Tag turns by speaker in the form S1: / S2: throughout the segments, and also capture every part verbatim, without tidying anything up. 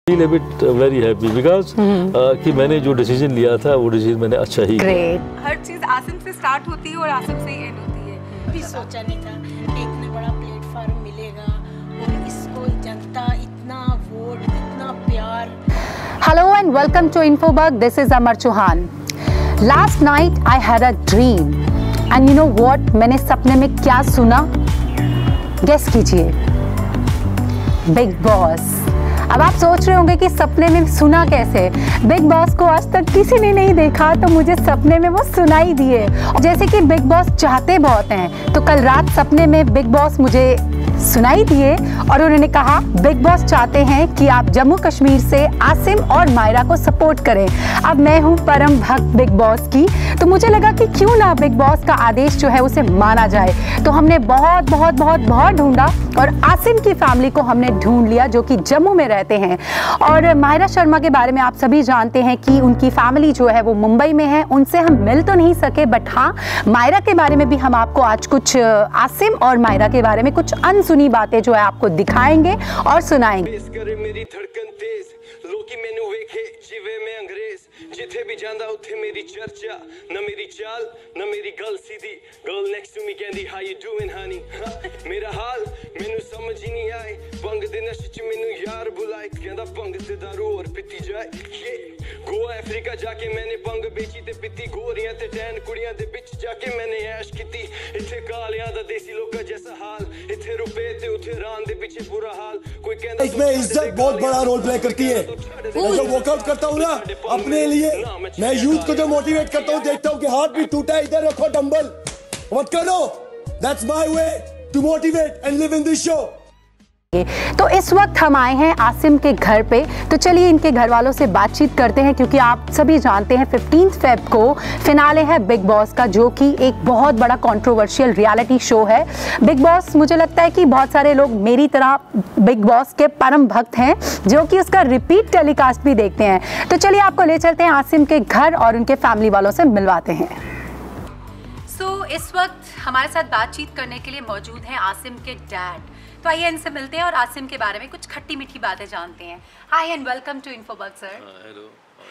S1: feel a bit uh, very happy because uh, कि मैंने जो डिसीजन लिया था वो डिसीजन मैंने अच्छा ही किया।
S2: हर चीज़ आसिम से स्टार्ट होती है और आसिम से ही एंड होती है।
S3: भी सोचा नहीं था कि इतना बड़ा प्लेटफॉर्म मिलेगा और इसको जनता इतना वोट इतना प्यार।
S4: Hello and welcome to Infobug. This is Amar Chauhan. Last night I had a dream and you know what? मैंने सपने में क्या सुना? Guess कीजिए। Big Boss। अब आप सोच रहे होंगे कि सपने में सुना कैसे? बिग बॉस को आज तक किसी ने नहीं देखा तो मुझे सपने में वो सुनाई दिए। जैसे कि बिग बॉस चाहते बहुत हैं, तो कल रात सपने में बिग बॉस मुझे सुनाई दिए और उन्होंने कहा बिग बॉस चाहते हैं कि आप जम्मू कश्मीर से आसिम और मायरा को सपोर्ट करें। अब मैं हूं परम भक्त बिग बॉस की, तो मुझे लगा कि क्यों ना बिग बॉस का आदेश जो है उसे माना जाए। तो हमने बहुत बहुत बहुत बहुत ढूंढा और आसिम की फैमिली को हमने ढूंढ लिया जो कि जम्मू में रहते हैं। और मायरा शर्मा के बारे में आप सभी जानते हैं कि उनकी फैमिली जो है वो मुंबई में है। उनसे हम मिल तो नहीं सके, बट हाँ मायरा के बारे में भी हम आपको आज कुछ आसिम और मायरा के बारे में कुछ अनसुनी बातें जो है आपको दिखाएंगे और सुनाएंगे।
S5: मेरी धड़कन तेज लोकी मैनू वेखे जिवे में अंग्रेज जिथे भी जांदा उथे मेरी चर्चा न मेरी चाल न मेरी गल सीधी गर्ल नेक्स्ट टू मी कहंदी हाउ यू डूइंग हनी मेरा हाल मैनू समझ ही नहीं आए भंग दे नशे च मैनू यार बुलाए कहंदा भंग ते दारू और पीती जाए ये गोवा अफ्रीका जाके मैंने भंग बेची ते पीती गोरियां ते टैन कुड़ियां दे बिच जाके मैंने ऐश कीती इथे कालियां दा देसी लोका जैसा हाल इथे रुपए ते उथे रान दे पीछे बुरा हाल कोई कहंदा
S6: इसमें इज्जत बहुत बड़ा रोल प्ले करती है। मैं जो वर्कआउट करता हूँ ना अपने लिए, मैं यूथ को जो मोटिवेट करता हूँ, देखता हूँ कि हाथ भी टूटा है, इधर रखो डंबल मत करो। That's my way to motivate and live in this show.
S4: तो इस वक्त हम आए हैं आसिम के घर पे, तो चलिए इनके घर वालों से बातचीत करते हैं क्योंकि आप सभी जानते हैं फिफ्टीन फेब को फिनाले है बिग बॉस का, जो कि एक बहुत बड़ा कंट्रोवर्शियल रियलिटी शो है। बिग बॉस मुझे लगता है कि बहुत सारे लोग मेरी तरह बिग बॉस के परम भक्त हैं जो कि उसका रिपीट टेलीकास्ट भी देखते हैं। तो चलिए आपको ले चलते हैं आसिम के घर और उनके फैमिली वालों से मिलवाते हैं।
S2: सो so, इस वक्त हमारे साथ बातचीत करने के लिए मौजूद हैं आसिम के डैड। तो आइए इनसे मिलते हैं और आसिम के बारे में कुछ खट्टी मीठी बातें जानते हैं। Hi and welcome to Infobug sir.
S1: Hello,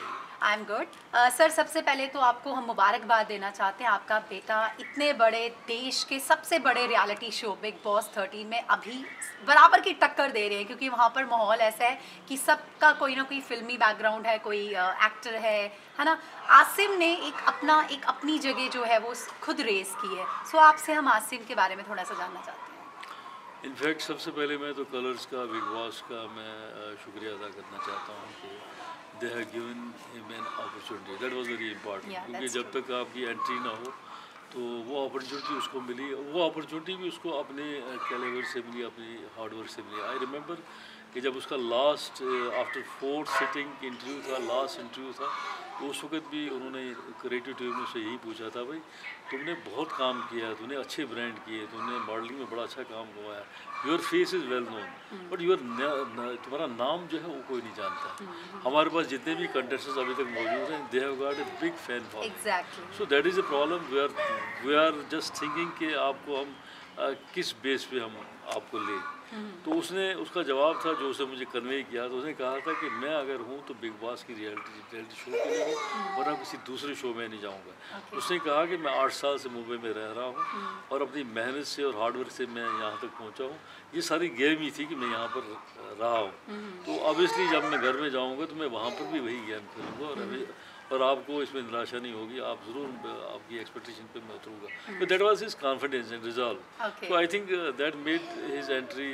S2: I am good sir. सबसे पहले तो आपको हम मुबारकबाद देना चाहते हैं, आपका बेटा इतने बड़े देश के सबसे बड़े reality show Bigg Boss thirteen में अभी बराबर की टक्कर दे रहे हैं, क्योंकि वहाँ पर माहौल ऐसा है कि सबका कोई ना कोई फिल्मी बैकग्राउंड है, कोई एक्टर है है ना। आसिम ने एक अपना एक अपनी जगह जो है वो खुद रेस की है। सो आपसे हम आसिम के बारे में थोड़ा सा जानना चाहते हैं।
S1: इनफैक्ट सबसे पहले मैं तो कलर्स का, बिग बॉस का मैं शुक्रिया अदा करना चाहता हूँ कि they have given him an opportunity, that was very important. क्योंकि जब तक आपकी एंट्री ना हो तो वो अपॉर्चुनिटी उसको मिली, वो अपॉर्चुनिटी भी उसको अपने कैलेवर से मिली, अपनी हार्डवर्क से मिली। आई रिमेंबर कि जब उसका last after fourth sitting interview था, लास्ट इंटरव्यू था, तो उस वक्त भी उन्होंने क्रिएटिव टीम ने उससे यही पूछा था, भाई तुमने बहुत काम किया, तुमने अच्छे ब्रांड किए, तुमने मॉडलिंग में बड़ा अच्छा काम हुआ, your face is well known, but your तुम्हारा नाम जो है वो कोई नहीं जानता। हमारे पास जितने भी कंटेस्टेंट्स अभी तक मौजूद हैं, they have got a big fan following, so that is a problem. We are we are just thinking कि आपको हम uh, किस बेस पे हम आपको लें। तो उसने उसका जवाब था जो उसने मुझे कन्वे किया, तो उसने कहा था कि मैं अगर हूँ तो बिग बॉस की रियलिटी रियलिटी शो के लिए हूँ, वरना किसी दूसरे शो में नहीं जाऊँगा। okay. उसने कहा कि मैं आठ साल से मुंबई में रह रहा हूँ और अपनी मेहनत से और हार्डवर्क से मैं यहाँ तक पहुँचा हूँ। ये सारी गेम ही थी कि मैं यहाँ पर रहा हूँ, तो ऑब्वियसली जब मैं घर में जाऊँगा तो मैं वहाँ पर भी वही गेम खेलूँगा और अभी और आपको इसमें निराशा नहीं होगी, आप ज़रूर आपकी एक्सपेक्टेशन पे मैं उतरूँगा। तो that was his confidence and resolve. तो I think that made his entry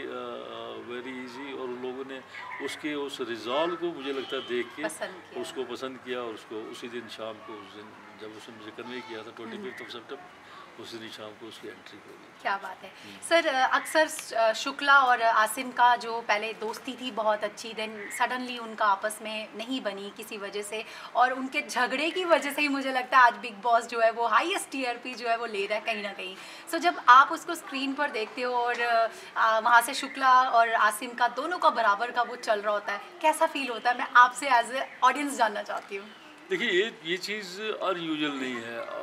S1: very easy और उन लोगों ने उसके उस रिजॉल्व को मुझे लगता है देख के पसंद उसको पसंद किया और उसको उसी दिन शाम को, उस दिन जब उसने मुझे कन्वे किया था ट्वेंटी फिफ्थ ऑफ सेप्टेम्बर, उसी दिन शाम को उसकी एंट्री होगी।
S2: क्या बात है सर। अक्सर शुक्ला और आसिम का जो पहले दोस्ती थी बहुत अच्छी, देन सडनली उनका आपस में नहीं बनी किसी वजह से, और उनके झगड़े की वजह से ही मुझे लगता है आज बिग बॉस जो है वो हाईएस्ट टीआरपी जो है वो ले रहा है कहीं ना कहीं। सो so, जब आप उसको स्क्रीन पर देखते हो और वहाँ से शुक्ला और आसिम का दोनों का बराबर का वो चल रहा होता है, कैसा फील होता है? मैं आपसे एज ए ऑडियंस जानना चाहती हूँ।
S1: देखिए ये ये चीज़ अनयूजुअल नहीं है।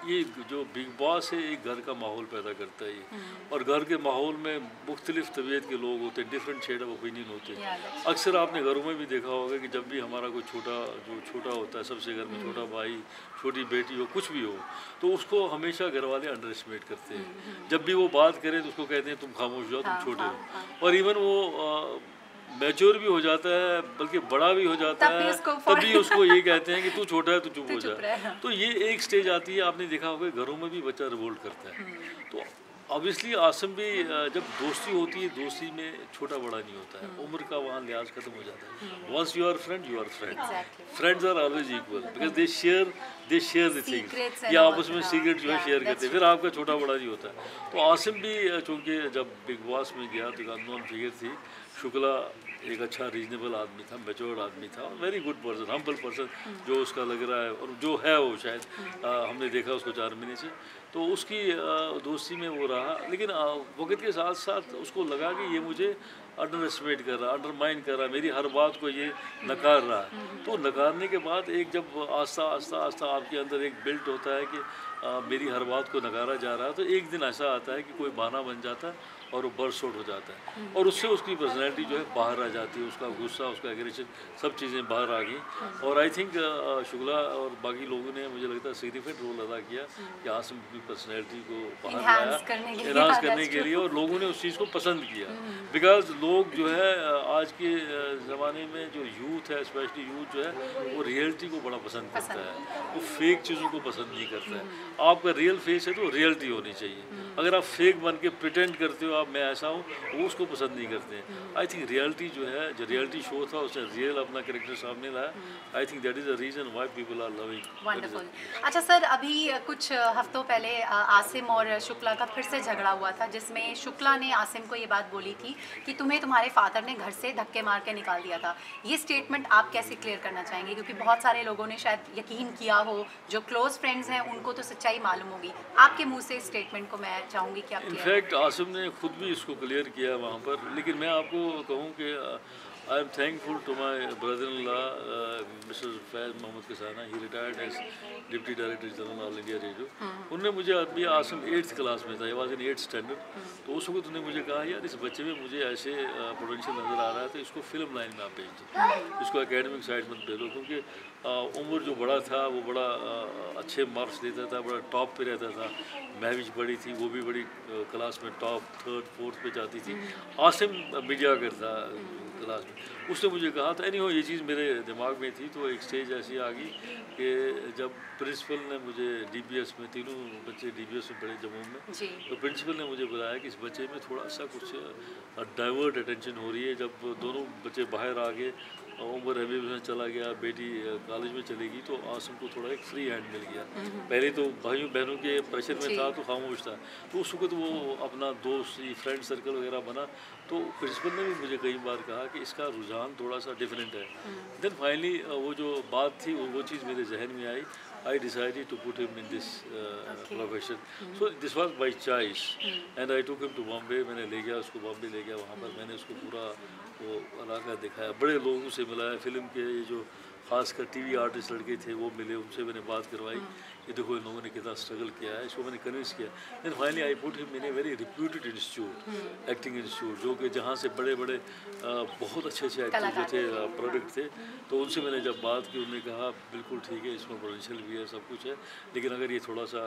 S1: ये जो बिग बॉस है एक घर का माहौल पैदा करता है ये, और घर के माहौल में मुख्तलिफ तबीयत के लोग होते हैं, डिफरेंट शेड ऑफ ओपिनियन होते हैं। अक्सर आपने घरों में भी देखा होगा कि जब भी हमारा कोई छोटा जो छोटा होता है, सबसे घर में छोटा भाई छोटी बेटी हो कुछ भी हो, तो उसको हमेशा घर वाले अंडर एस्टिमेट करते हैं। जब भी वो बात करें तो उसको कहते हैं तुम खामोश जाओ, तुम छोटे हो। और इवन वो मैच्योर भी हो जाता है, बल्कि बड़ा भी हो जाता है, तभी उसको ये कहते हैं कि तू छोटा है तो चुप हो जा। तो ये एक स्टेज आती है, आपने देखा होगा घरों में भी बच्चा रिवोल्ट करता है। तो ऑब्वियसली आसिम भी जब दोस्ती होती है, दोस्ती में छोटा बड़ा नहीं होता है, उम्र का वहाँ लिहाज खत्म हो जाता है। Once you are friend you are friend, friends are always equal because they share they share the things, या आपस में सीक्रेट जो है शेयर करते हैं, फिर आपका छोटा बड़ा नहीं होता है। तो आसिम भी चूँकि जब बिग बॉस में गया तो अननोन फिगर थी, शुक्ला एक अच्छा रीजनेबल आदमी था, मैच्योर्ड आदमी था, very good person, humble person जो उसका लग रहा है, और जो है वो शायद आ, हमने देखा उसको चार महीने से, तो उसकी आ, दोस्ती में वो रहा। लेकिन वक्त के साथ साथ उसको लगा कि ये मुझे अंडर एस्टिमेट कर रहा, अंडरमाइन कर रहा, मेरी हर बात को ये नकार रहा है। तो नकारने के बाद एक जब आस्ता आस्ता आस्ता आपके अंदर एक बिल्ट होता है कि आ, मेरी हर बात को नकारा जा रहा है, तो एक दिन ऐसा आता है कि कोई बहाना बन जाता है और वो बर्स्ट आउट हो जाता है, और उससे उसकी पर्सनैलिटी जो है बाहर आ जाती है, उसका गुस्सा, उसका एग्रेशन, सब चीज़ें बाहर आ गई। और आई थिंक शुक्ला और बाकी लोगों ने मुझे लगता है सिग्निफिकेंट रोल अदा किया कि आसिम की पर्सनैलिटी को बाहर लाया, इनहांस करने के लिए, और लोगों ने उस चीज़ को पसंद किया। बिकॉज लोग जो है आज के ज़माने में जो यूथ है, स्पेशली यूथ जो है, वो रियलिटी को बड़ा पसंद करता है, वो फेक चीज़ों को पसंद नहीं करता है। आपका रियल फेस है तो रियलिटी होनी चाहिए। अगर आप फेक बन के प्रिटेंड करते हो आप मैं ऐसा हूँ, वो उसको पसंद नहीं करते हैं। आई थिंक रियलिटी जो है, जो रियलिटी शो था उसने रियल अपना कैरेक्टर सामने लाया। I think that is the reason why people are loving.
S2: Wonderful. अच्छा सर, अभी कुछ हफ्तों पहले आसिम और शुक्ला का फिर से झगड़ा हुआ था, जिसमें शुक्ला ने आसिम को ये बात बोली थी कि तुम्हें तुम्हारे फादर ने घर से धक्के मार के निकाल दिया था। ये स्टेटमेंट आप कैसे क्लियर करना चाहेंगे, क्योंकि बहुत सारे लोगों ने शायद यकीन किया हो, जो क्लोज फ्रेंड्स हैं उनको तो सच्चाई मालूम होगी, आपके मुंह से स्टेटमेंट को मैं चाहूँगी कि आप
S1: इनफैक्ट आसिम ने खुद भी इसको क्लियर किया वहाँ पर। लेकिन मैं आपको कहूँ कि I am thankful to my brother in law mister Faiz Mohammad Kasana, he retired as deputy director general All India Radio. उनने मुझे अभी आसिम एट्थ क्लास में था, ये वाज इन एट्थ स्टैंडर्ड, तो उस वक्त उन्होंने मुझे कहा यार इस बच्चे में मुझे ऐसे पोटेंशियल नज़र आ रहा है, तो इसको फिल्म लाइन में आप भेज दो, इसको एकेडमिक साइड में भेज दो, क्योंकि उम्र जो बड़ा था वो बड़ा अच्छे मार्क्स देता था, बड़ा टॉप पे रहता था, मैं भी बड़ी थी, वो भी बड़ी क्लास में टॉप थर्ड फोर्थ पे जाती थी। आसिम मीडिया कर था क्लास में, उसने मुझे कहा था। एनीहो ये चीज़ मेरे दिमाग में थी। तो एक स्टेज ऐसी आ गई कि जब प्रिंसिपल ने मुझे डीबीएस में, तीनों बच्चे डीबीएस में पढ़े जम्मू में, तो प्रिंसिपल ने मुझे बताया कि इस बच्चे में थोड़ा सा कुछ डाइवर्ट अटेंशन हो रही है। जब दोनों बच्चे बाहर आ गए, उमर हबीब में चला गया, बेटी कॉलेज में चली गई, तो आसिम को थोड़ा एक फ्री हैंड मिल गया। पहले तो भाइयों बहनों के प्रेशर में था तो खामोश था, तो उस वक्त वो अपना दोस्त फ्रेंड सर्कल वगैरह बना। तो प्रिंसिपल ने भी मुझे कई बार कहा कि इसका रुझान थोड़ा सा डिफरेंट है। देन फाइनली वो जो बात थी वो चीज़ मेरे जहन में आई। I decided to put him in this uh, okay. profession. Mm-hmm. So this was by choice, mm-hmm. and I took him to Bombay. मैंने ले गया उसको बॉम्बे ले गया, वहाँ पर मैंने उसको पूरा वो इलाका दिखाया, बड़े लोगों से मिलाया, फिल्म के ये जो खासकर टीवी आर्टिस्ट लड़के थे वो मिले, उनसे मैंने बात करवाई कि देखो इन लोगों ने कितना स्ट्रगल किया है, इसको मैंने कन्विंस किया। Then finally I put him in a very reputed institute, acting institute, जो कि जहाँ से बड़े बड़े बहुत अच्छे अच्छे एक्टर जो थे प्रोडक्ट थे। तो उनसे मैंने जब बात की, उन्होंने कहा बिल्कुल ठीक है, इसमें पोटेंशियल भी है, सब कुछ है, लेकिन अगर ये थोड़ा सा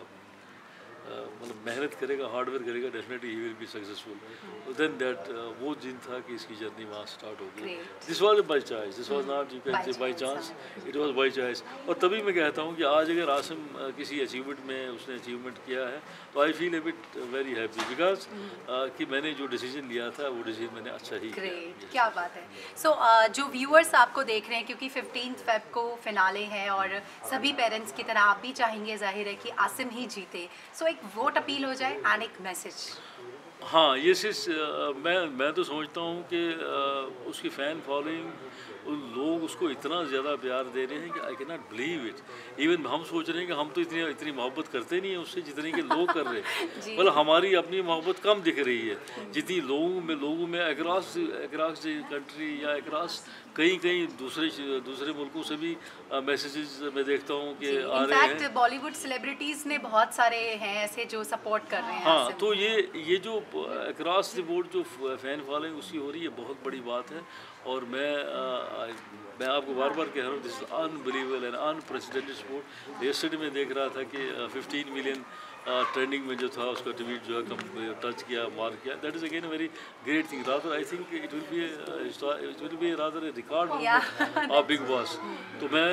S1: मतलब मेहनत करेगा, हार्डवर्क करेगा, definitely he will be successful. तो देन दैट वो दिन था कि इसकी जर्नी वहाँ स्टार्ट हो गई। This was by choice, this was not you can say by chance, it was by choice. और तभी मैं कहता हूँ कि आज अगर आसिम किसी अचीवमेंट में उसने अचीवमेंट किया है तो I feel a bit very happy, because कि मैंने जो डिसीजन लिया था वो डिसीजन मैंने अच्छा ही किया।
S2: क्या बात है। सो so, uh, जो व्यूअर्स आपको देख रहे हैं, क्योंकि फिफ्टीन्थ फेब को फिनाले है और सभी पेरेंट्स की तरह आप भी चाहेंगे जाहिर है कि आसिम ही जीते, सो so, एक वोट अपील हो जाए एंड एक मैसेज।
S1: हाँ, ये चीज़ मैं मैं तो समझता हूँ कि उसकी फ़ैन फॉलोइंग, लोग उसको इतना ज़्यादा प्यार दे रहे हैं कि I can not believe it. Even हम सोच रहे हैं कि हम तो इतनी इतनी मोहब्बत करते नहीं हैं उससे जितनी कि लोग कर रहे हैं। मतलब हमारी अपनी मोहब्बत कम दिख रही है जितनी लोगों में लोगों में अक्रॉस अक्रॉस द कंट्री या अक्रॉस कहीं कहीं दूसरे दूसरे मुल्कों से भी मैसेजेस मैं देखता हूँ कि आ रहे
S2: इनफैक्ट
S1: हैं।
S2: बॉलीवुड सेलिब्रिटीज ने बहुत सारे हैं ऐसे जो सपोर्ट कर रहे हैं
S1: हाँ,
S2: आसिम।
S1: तो ये ये जो अक्रॉस द बोर्ड जो फ़ैन फॉलोइंग उसकी हो रही है बहुत बड़ी बात है। और मैं आ, मैं आपको बार बार कह रहा हूँ, this is unbelievable and unprecedented sport. Yesterday में देख रहा था कि फिफ्टीन मिलियन ट्रेंडिंग में जो था उसका ट्वीट जो है कम टच किया, मार किया। That is again very great thing. Rather I think it will be it will be rather a record of Bigg Boss. तो मैं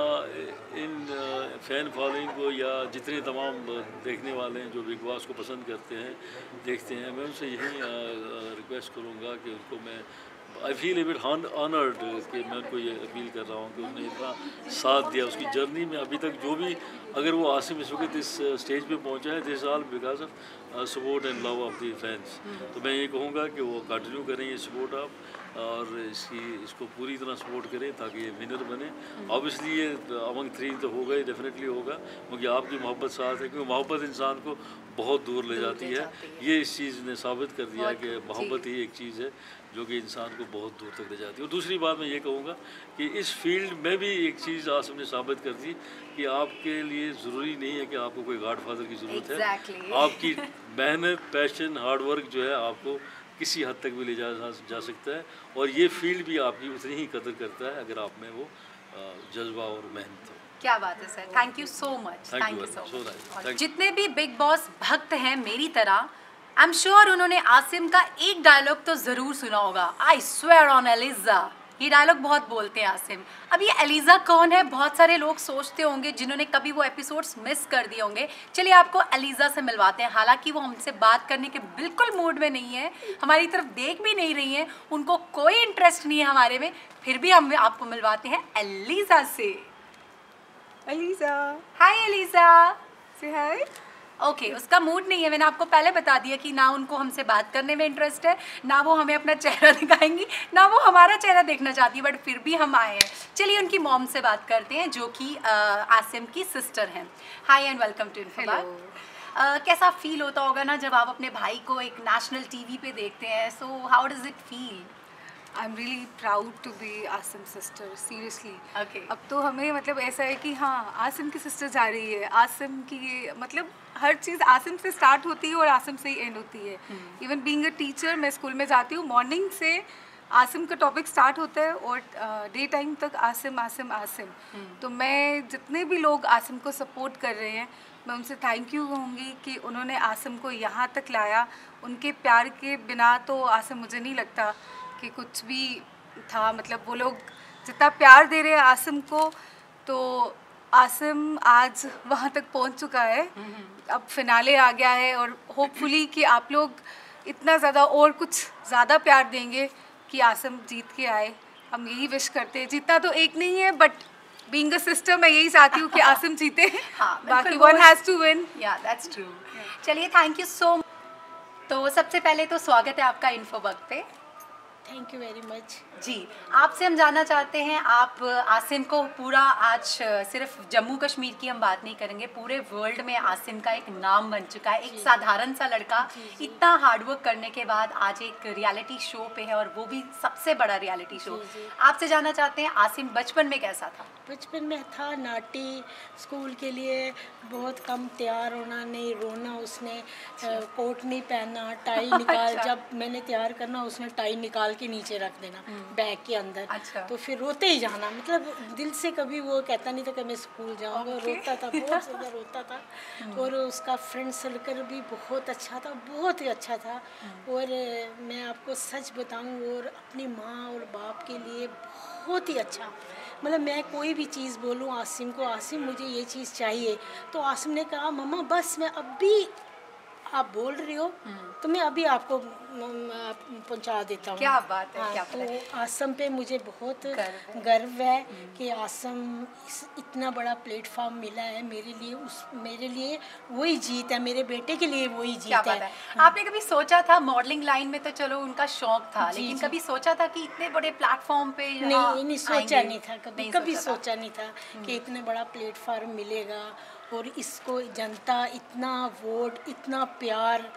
S1: uh, इन फ़ैन फॉलोइंग को या जितने तमाम देखने वाले हैं जो बिग बॉस को पसंद करते हैं, देखते हैं, मैं उनसे यही रिक्वेस्ट करूँगा कि उनको मैं I feel a bit honoured कि मैं उनको ये अपील कर रहा हूँ कि उन्होंने इतना साथ दिया उसकी जर्नी में। अभी तक जो भी अगर वो आसिम इस वक्त इस स्टेज पे पहुँचा है, this all because of support and love of the fans. तो मैं ये कहूँगा कि वो कंटिन्यू करें ये सपोर्ट आप, और इसकी इसको पूरी तरह सपोर्ट करें ताकि ये विनर बने। ऑब्वियसली ये अमंग थ्री तो होगा ही, डेफिनेटली होगा, क्योंकि आपकी मोहब्बत साथ है, क्योंकि मोहब्बत इंसान को बहुत दूर ले जाती है। ये इस चीज़ ने साबित कर दिया कि मोहब्बत ही एक चीज़ है जो कि इंसान को बहुत दूर तक ले जाती है। और दूसरी बात मैं ये कहूँगा कि इस फील्ड में भी एक चीज़ आसिम ने साबित कर दी कि आपके लिए ज़रूरी नहीं है कि आपको कोई गॉड फादर की ज़रूरत
S2: exactly.
S1: है। आपकी मेहनत, पैशन, हार्डवर्क जो है आपको किसी हद तक भी ले जा जा सकता है, और ये फील्ड भी आपकी उतनी ही कदर करता है अगर आप में वो जज्बा और मेहनत हो।
S2: क्या बात है sir, thank you so much.
S1: Thank
S2: thank
S1: you
S2: you
S1: very
S2: so
S1: much. So
S2: much.
S1: nice. Thank
S2: जितने भी बिग बॉस भक्त हैं मेरी तरह, आई एम श्योर उन्होंने आसिम का एक डायलॉग तो जरूर सुना होगा, आई स्वेयर ऑन एलिजा। ये डायलॉग बहुत बोलते हैं आसिम। अब ये एलिजा कौन है, बहुत सारे लोग सोचते होंगे जिन्होंने कभी वो एपिसोड्स मिस कर दिए होंगे। चलिए आपको एलिजा से मिलवाते हैं। हालांकि वो हमसे बात करने के बिल्कुल मूड में नहीं है, हमारी तरफ देख भी नहीं रही हैं, उनको कोई इंटरेस्ट नहीं है हमारे में, फिर भी हम आपको मिलवाते हैं एलिजा से।
S7: Eliza,
S2: hi Eliza.
S7: Say hi.
S2: Okay, उसका मूड नहीं है, मैंने आपको पहले बता दिया कि ना उनको हमसे बात करने में इंटरेस्ट है, ना वो हमें अपना चेहरा दिखाएंगी, ना वो हमारा चेहरा देखना चाहती है, बट फिर भी हम आए हैं। चलिए उनकी मॉम से बात करते हैं जो कि आसिम की सिस्टर हैं। Hi and welcome to Infobag. कैसा फील होता होगा ना जब आप अपने भाई को एक नेशनल टीवी पे देखते हैं, so how does it feel?
S7: I am really proud to be Asim sister, seriously.
S2: Okay.
S7: अब तो हमें मतलब ऐसा है कि हाँ आसिम की सिस्टर जा रही है, आसिम की मतलब हर चीज़ आसिम से स्टार्ट होती है और आसिम से ही एंड होती है। इवन बीइंग अ टीचर, मैं स्कूल में जाती हूँ, मॉर्निंग से आसिम का टॉपिक स्टार्ट होता है और डे टाइम तक आसिम आसिम आसिम। तो मैं जितने भी लोग आसिम को सपोर्ट कर रहे हैं, मैं उनसे थैंक यू कहूँगी कि उन्होंने आसिम को यहाँ तक लाया। उनके प्यार के बिना तो आसिम मुझे नहीं लगता कि कुछ भी था। मतलब वो लोग जितना प्यार दे रहे हैं आसिम को, तो आसिम आज वहाँ तक पहुँच चुका है। अब फिनाले आ गया है और होपफुली कि आप लोग इतना ज़्यादा और कुछ ज़्यादा प्यार देंगे कि आसिम जीत के आए। हम यही विश करते हैं। जीतना तो एक नहीं है, बट बीइंग अ सिस्टर मैं यही चाहती हूँ कि आसिम जीते।
S2: हाँ,
S7: बाकी
S2: बिल्कुल,
S7: one has to win.
S2: Yeah that's true. चलिए थैंक यू सो मच। तो सबसे पहले तो स्वागत है आपका इन्फोबग पे।
S3: Thank you very much.
S2: जी, आपसे हम जानना चाहते हैं, आप आसिम को पूरा आज सिर्फ जम्मू कश्मीर की हम बात नहीं करेंगे, पूरे वर्ल्ड में आसिम का एक नाम बन चुका है। एक साधारण सा लड़का इतना हार्डवर्क करने के बाद आज एक रियलिटी शो पे है, और वो भी सबसे बड़ा रियलिटी शो। आपसे जानना चाहते हैं आसिम बचपन में कैसा था?
S3: बचपन में था नाटी, स्कूल के लिए बहुत कम तैयार होना, नहीं रोना, उसने कोट नहीं पहनना, टाई निकाल
S2: अच्छा।
S3: जब मैंने तैयार करना उसने टाई निकाल के नीचे रख देना बैग के अंदर।
S2: अच्छा।
S3: तो फिर रोते ही जाना, मतलब दिल से कभी वो कहता नहीं था कि मैं स्कूल जाऊँगा। रोता था, बहुत ज़्यादा रोता था। और उसका फ्रेंड सर्कल भी बहुत अच्छा था, बहुत ही अच्छा था। और मैं आपको सच बताऊँ, और अपनी माँ और बाप के लिए बहुत ही अच्छा, मतलब मैं कोई भी चीज़ बोलूँ आसिम को, आसिम मुझे ये चीज़ चाहिए, तो आसिम ने कहा मम्मा बस मैं अभी आप बोल रही हो तो मैं अभी आपको पहुंचा देता हूँ।
S2: क्या बात है,
S3: हाँ,
S2: क्या
S3: तो
S2: बात है।
S3: आसम पे मुझे बहुत
S2: गर्व
S3: गर्व है कि आसम इस इतना बड़ा प्लेटफॉर्म मिला है मेरे लिए। उस मेरे लिए वही जीत है, मेरे बेटे के लिए वही जीत
S2: क्या
S3: है,
S2: बात है। आपने कभी सोचा था, मॉडलिंग लाइन में तो चलो उनका शौक था,
S3: जी,
S2: लेकिन
S3: जी।
S2: कभी सोचा था कि इतने बड़े प्लेटफॉर्म पे
S3: नहीं नहीं सोचा
S2: आएंगे?
S3: नहीं था, कभी
S2: नहीं
S3: कभी
S2: सोचा था।
S3: सोचा नहीं था कि इतना बड़ा प्लेटफॉर्म मिलेगा और इसको जनता इतना वोट, इतना प्यार। तो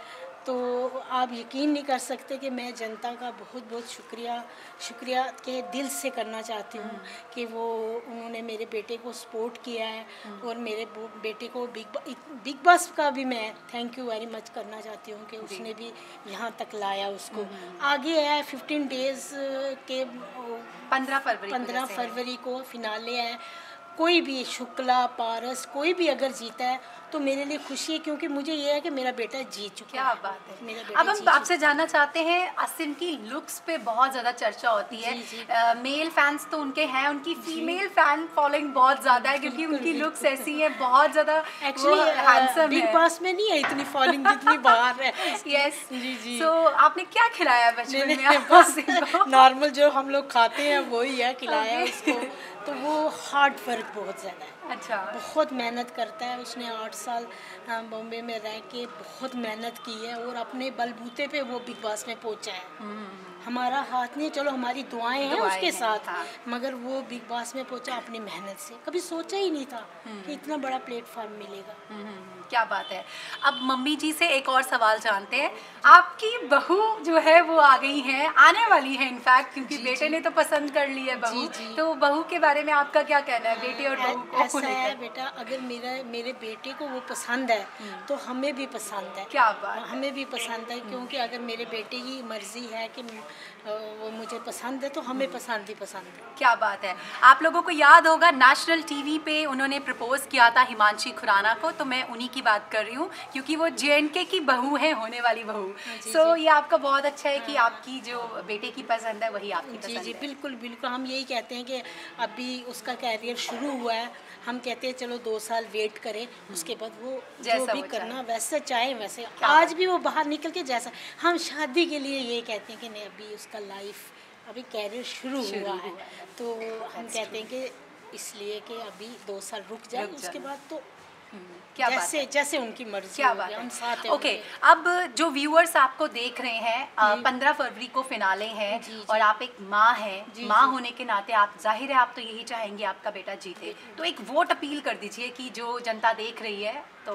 S3: तो आप यकीन नहीं कर सकते कि मैं जनता का बहुत बहुत शुक्रिया शुक्रिया के दिल से करना चाहती हूँ कि वो उन्होंने मेरे बेटे को सपोर्ट किया है, और मेरे बेटे को बिग बिग बॉस का भी मैं थैंक यू वेरी मच करना चाहती हूँ कि उसने भी यहाँ तक लाया उसको। आगे है फिफ्टीन डेज के
S2: पंद्रह फरवरी
S3: पंद्रह फरवरी को फिनाले है। कोई भी शुक्ला पारस कोई भी अगर जीता है तो मेरे लिए खुशी है, क्योंकि मुझे ये है कि मेरा बेटा जीत चुका
S2: क्या
S3: है।
S2: बात है।
S3: मेरा बेटा
S2: अब हम
S3: जीत
S2: आपसे जानना चाहते हैं, आसिम की लुक्स पे बहुत ज़्यादा चर्चा होती है।
S3: जी, जी।
S2: आ, मेल फैंस तो उनके हैं, उनकी फीमेल फैन फॉलोइंग बहुत ज़्यादा है, क्योंकि उनकी लुक्स ऐसी हैं, बहुत ज़्यादा
S3: एक्चुअली
S2: हैंडसम
S3: बिग
S2: है।
S3: बॉस में नहीं है इतनी फॉलोइंग जितनी बाहर है।
S2: यस
S3: जी जी।
S2: सो आपने क्या खिलाया बचपन में
S3: मैंने
S2: आप
S3: बस
S2: आसिम को?
S3: नॉर्मल जो हम लोग खाते हैं वही है, खिलाया उसको। तो वो हार्ड वर्क बहुत ज़्यादा है,
S2: अच्छा,
S3: बहुत मेहनत करता है। उसने आठ साल बॉम्बे में रह के बहुत मेहनत की है, और अपने बलबूते पे वो बिग बॉस में पहुंचा है। हमारा हाथ नहीं, चलो हमारी दुआएं हैं
S2: दुआएं
S3: उसके
S2: हैं,
S3: साथ,
S2: हाँ।
S3: मगर वो बिग बॉस में पहुंचा अपनी मेहनत से। कभी सोचा ही नहीं था कि इतना बड़ा प्लेटफॉर्म मिलेगा।
S2: क्या बात है। अब मम्मी जी से एक और सवाल जानते हैं। आपकी बहू जो है वो आ गई है, आने वाली है इनफैक्ट, क्योंकि
S3: जी,
S2: बेटे
S3: जी।
S2: ने तो पसंद कर ली है बहू।
S3: जी, जी।
S2: तो बहू के बारे में आपका क्या कहना है, बेटे और बहू को
S3: ऐसा है
S2: लेकर?
S3: बेटा, अगर मेरा मेरे बेटे को वो पसंद है तो हमें भी पसंद है।
S2: क्या बात है।
S3: हमें भी पसंद है, क्योंकि अगर मेरे बेटे की मर्जी है कि अ, वो मुझे पसंद है तो हमें पसंद ही पसंद है।
S2: क्या बात है। आप लोगों को याद होगा नेशनल टीवी पे उन्होंने प्रपोज किया था हिमांशी खुराना को, तो मैं उन्हीं की बात कर रही हूँ, क्योंकि वो जे एंड के की बहू है, होने वाली बहू।
S3: जी,
S2: सो
S3: जी।
S2: ये आपका बहुत अच्छा है कि आपकी जो बेटे की पसंद है वही आपकी
S3: जी
S2: पसंद
S3: जी
S2: है।
S3: बिल्कुल बिल्कुल। हम यही कहते हैं कि अभी उसका कैरियर शुरू हुआ है, हम कहते हैं चलो दो साल वेट करें, उसके बाद वो जो
S2: जैसा
S3: भी
S2: वो
S3: करना वैसे चाहे वैसे।
S2: क्या
S3: आज
S2: बात।
S3: भी वो बाहर निकल के जैसा, हम शादी के लिए ये कहते हैं कि नहीं, अभी उसका लाइफ अभी कैरियर शुरू
S2: शुरू
S3: हुआ है,
S2: हुआ है।
S3: तो हम कहते हैं कि इसलिए कि अभी दो साल रुक जाए,
S2: रुक
S3: उसके
S2: जाए।
S3: बाद तो
S2: क्या बात
S3: जैसे
S2: है।
S3: जैसे उनकी मर्जी
S2: क्या
S3: होगी,
S2: बात
S3: हम
S2: है।
S3: साथ हैं
S2: ओके,
S3: उनके।
S2: अब जो व्यूअर्स आपको देख रहे हैं, पंद्रह फरवरी को फिनाले हैं,
S3: जी, जी।
S2: और आप एक माँ हैं,
S3: जी,
S2: माँ
S3: जी।
S2: होने के नाते आप जाहिर है आप तो यही चाहेंगे आपका बेटा जीते, तो एक वोट अपील कर दीजिए कि जो जनता देख रही है तो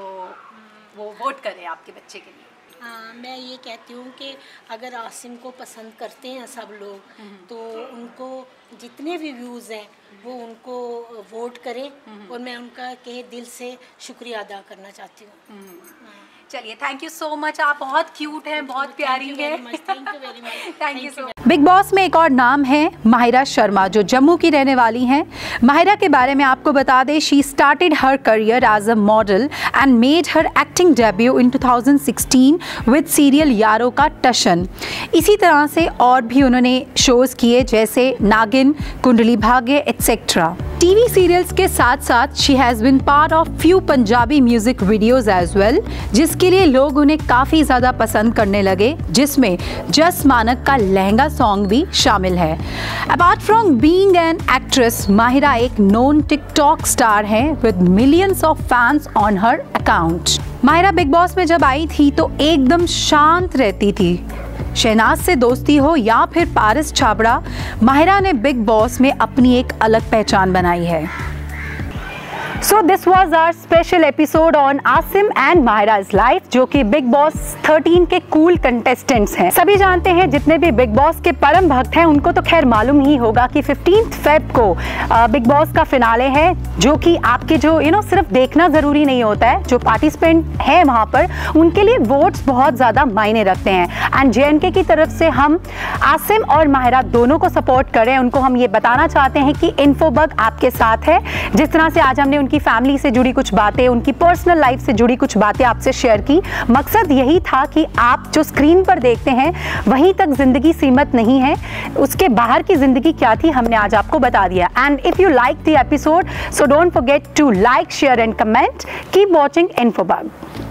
S2: वो वोट करे आपके बच्चे के लिए।
S3: हाँ, मैं ये कहती हूँ कि अगर आसिम को पसंद करते हैं सब लोग, तो उनको जितने भी व्यूज़ हैं वो उनको वोट करें, और मैं उनका के दिल से शुक्रिया अदा करना चाहती हूँ।
S2: चलिए, थैंक यू सो मच। आप बहुत क्यूट हैं, बहुत प्यारी हैं।
S3: Thank you very much.
S2: Thank you so much.
S4: Bigg Boss में एक और नाम है माहिरा शर्मा, जो जम्मू की रहने वाली हैं। माहिरा के बारे में आपको बता दें, she started her career as a model and made her acting debut in two thousand sixteen with serial यारों का टशन। इसी तरह से और भी उन्होंने शोज़ किए, जैसे नागिन, Kundali Bhagya etcetera. TV serials के साथ साथ she has been part of few Punjabi music videos as well, जिसके लिए लोग उन्हें काफ़ी ज़्यादा पसंद करने लगे, जिसमें जस मानक का लहंगा सॉन्ग भी शामिल है। Apart from being an actress, Mahira एक नोन टिकटॉक स्टार हैं with millions of fans on her account. Mahira Bigg Boss में जब आई थी तो एकदम शांत रहती थी। शहनाज से दोस्ती हो या फिर पारस छाबड़ा, माहिरा ने बिग बॉस में अपनी एक अलग पहचान बनाई है। So this was our special episode on Asim and Mahira's life, जो कि बिग बॉस थर्टीन के कूल कंटेस्टेंट्स हैं। सभी जानते हैं, जितने भी बिग बॉस के परम भक्त हैं उनको तो खैर मालूम ही होगा कि फिफ्टीन फेब को बिग बॉस का फिनाले है, जो कि आपके जो यू नो सिर्फ देखना ज़रूरी नहीं होता है, जो पार्टिसिपेंट हैं वहाँ पर उनके लिए वोट्स बहुत ज़्यादा मायने रखते हैं। एंड जे एंड के की तरफ से हम आसिम और माहिरा दोनों को सपोर्ट करें, उनको हम ये बताना चाहते हैं कि इन्फोबग आपके साथ है। जिस तरह से आज हमने उनकी फैमिली से जुड़ी कुछ बातें, उनकी पर्सनल लाइफ से जुड़ी कुछ बातें आपसे शेयर की, मकसद यही था कि आप जो स्क्रीन पर देखते हैं वहीं तक जिंदगी सीमित नहीं है, उसके बाहर की जिंदगी क्या थी हमने आज आपको बता दिया। And if you like the episode, so don't forget to like, share and comment. Keep watching इन्फोबग।